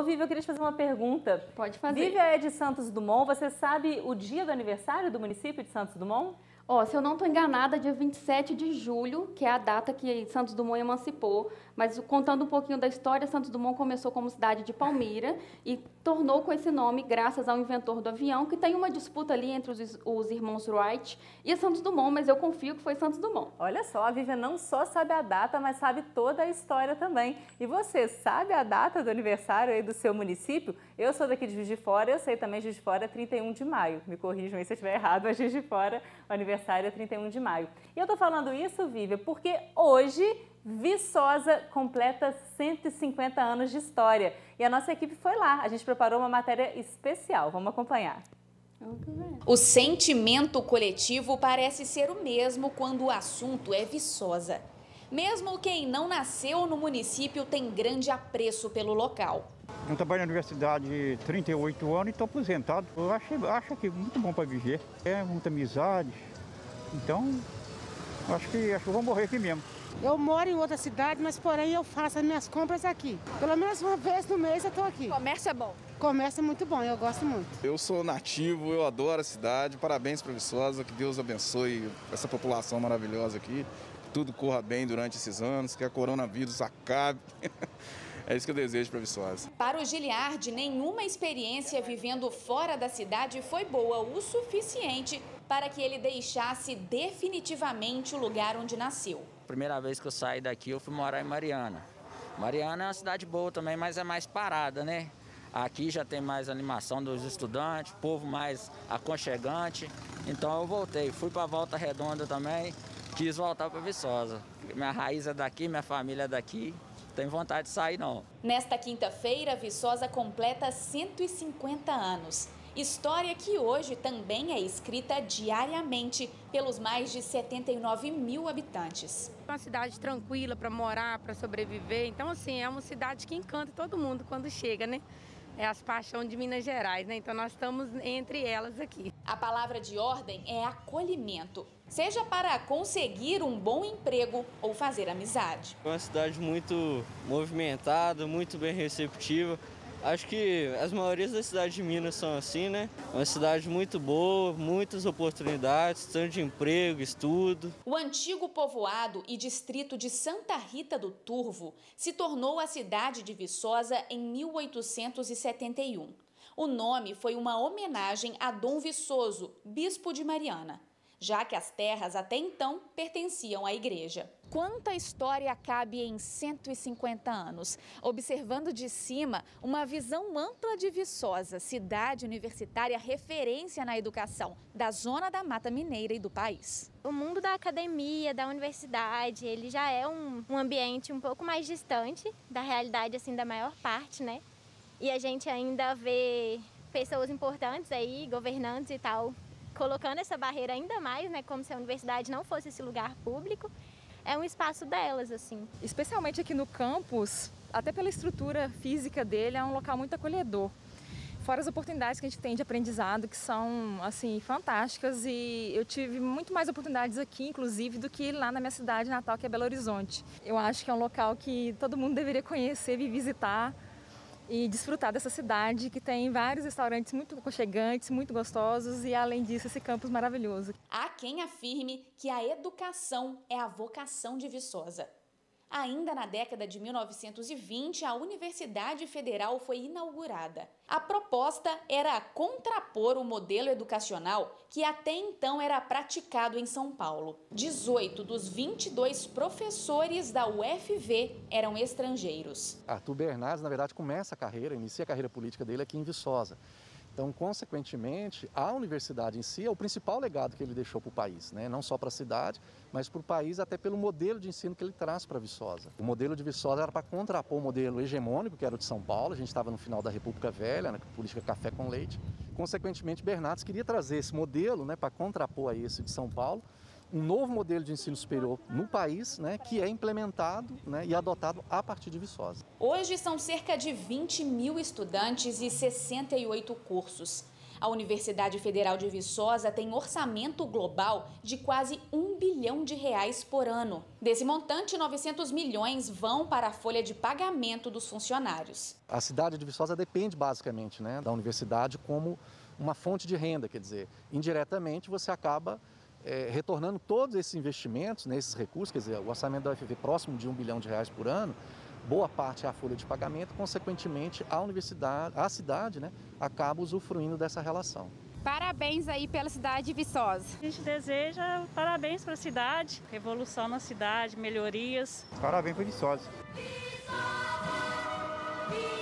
Vivi, eu queria te fazer uma pergunta. Pode fazer. Vivi é de Santos Dumont, você sabe o dia do aniversário do município de Santos Dumont? Ó, se eu não estou enganada, dia 27 de julho, que é a data que Santos Dumont emancipou, mas contando um pouquinho da história, Santos Dumont começou como cidade de Palmira e tornou com esse nome graças ao inventor do avião, que tem uma disputa ali entre os irmãos Wright e Santos Dumont, mas eu confio que foi Santos Dumont. Olha só, a Vivian não só sabe a data, mas sabe toda a história também. E você sabe a data do aniversário aí do seu município? Eu sou daqui de Juiz de Fora, eu sei também, Juiz de Fora é 31 de maio. Me corrijam aí se eu estiver errado, mas Juiz de Fora, o aniversário é 31 de maio. E eu tô falando isso, Vivian, porque hoje Viçosa completa 150 anos de história. E a nossa equipe foi lá, a gente preparou uma matéria especial. Vamos acompanhar. O sentimento coletivo parece ser o mesmo quando o assunto é Viçosa. Mesmo quem não nasceu no município tem grande apreço pelo local. Eu trabalho na universidade há 38 anos e estou aposentado. Eu acho aqui muito bom para viver. É muita amizade. Então, acho que eu vou morrer aqui mesmo. Eu moro em outra cidade, mas porém eu faço as minhas compras aqui. Pelo menos uma vez no mês eu estou aqui. O comércio é bom? O comércio é muito bom, eu gosto muito. Eu sou nativo, eu adoro a cidade. Parabéns para Viçosa, que Deus abençoe essa população maravilhosa aqui. Que tudo corra bem durante esses anos, que a coronavírus acabe. É isso que eu desejo para Viçosa. Para o Giliardi, nenhuma experiência vivendo fora da cidade foi boa o suficiente para que ele deixasse definitivamente o lugar onde nasceu. Primeira vez que eu saí daqui, eu fui morar em Mariana. Mariana é uma cidade boa também, mas é mais parada, né? Aqui já tem mais animação dos estudantes, povo mais aconchegante. Então eu voltei, fui para Volta Redonda também, quis voltar para Viçosa. Minha raiz é daqui, minha família é daqui. Tenho vontade de sair, não. Nesta quinta-feira, Viçosa completa 150 anos. História que hoje também é escrita diariamente pelos mais de 79 mil habitantes. É uma cidade tranquila para morar, para sobreviver. Então, assim, é uma cidade que encanta todo mundo quando chega, né? É as paixões de Minas Gerais, né? Então, nós estamos entre elas aqui. A palavra de ordem é acolhimento, seja para conseguir um bom emprego ou fazer amizade. É uma cidade muito movimentada, muito bem receptiva. Acho que as maiorias das cidades de Minas são assim, né? Uma cidade muito boa, muitas oportunidades, tanto de emprego, estudo. O antigo povoado e distrito de Santa Rita do Turvo se tornou a cidade de Viçosa em 1871. O nome foi uma homenagem a Dom Viçoso, bispo de Mariana, já que as terras até então pertenciam à igreja. Quanta história cabe em 150 anos? Observando de cima, uma visão ampla de Viçosa, cidade universitária referência na educação da zona da Mata Mineira e do país. O mundo da academia, da universidade, ele já é um ambiente um pouco mais distante da realidade assim da maior parte, né? E a gente ainda vê pessoas importantes aí, governantes e tal, colocando essa barreira ainda mais, né, como se a universidade não fosse esse lugar público, é um espaço delas, assim. Especialmente aqui no campus, até pela estrutura física dele, é um local muito acolhedor. Fora as oportunidades que a gente tem de aprendizado, que são, assim, fantásticas, e eu tive muito mais oportunidades aqui, inclusive, do que lá na minha cidade natal, que é Belo Horizonte. Eu acho que é um local que todo mundo deveria conhecer e visitar, e desfrutar dessa cidade que tem vários restaurantes muito aconchegantes, muito gostosos e, além disso, esse campus maravilhoso. Há quem afirme que a educação é a vocação de Viçosa. Ainda na década de 1920, a Universidade Federal foi inaugurada. A proposta era contrapor o modelo educacional que até então era praticado em São Paulo. 18 dos 22 professores da UFV eram estrangeiros. Arthur Bernardes, na verdade, inicia a carreira política dele aqui em Viçosa. Então, consequentemente, a universidade em si é o principal legado que ele deixou para o país, né? Não só para a cidade, mas para o país, até pelo modelo de ensino que ele traz para Viçosa. O modelo de Viçosa era para contrapor o modelo hegemônico, que era o de São Paulo. A gente estava no final da República Velha, na política café com leite. Consequentemente, Bernardes queria trazer esse modelo, né, para contrapor a esse de São Paulo, um novo modelo de ensino superior no país, né, que é implementado, né, e adotado a partir de Viçosa. Hoje são cerca de 20 mil estudantes e 68 cursos. A Universidade Federal de Viçosa tem orçamento global de quase R$1 bilhão por ano. Desse montante, 900 milhões vão para a folha de pagamento dos funcionários. A cidade de Viçosa depende basicamente, né, da universidade como uma fonte de renda, quer dizer, indiretamente você acaba retornando todos esses investimentos, né, esses recursos, quer dizer, o orçamento da UFV próximo de R$1 bilhão por ano, boa parte é a folha de pagamento, consequentemente a universidade, a cidade, né, acaba usufruindo dessa relação. Parabéns aí pela cidade de Viçosa. A gente deseja parabéns para a cidade, revolução na cidade, melhorias. Parabéns para Viçosa. Viçosa!